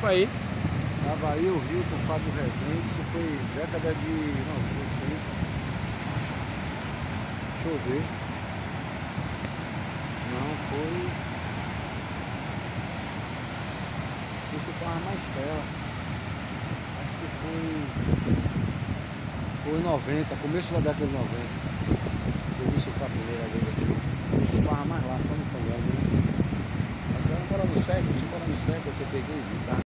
tempo aí. Avaí, o Rio, com o Fábio Rezende, isso foi década de 90. Deixa eu ver. Não, foi... Isso tava mais tela. Acho que foi 90, começo da década de 90. Eu vi a primeira vez aqui. Isso tava mais lá, só no Congresso. Mas era no Coronel Seco, eu peguei e vi, tá?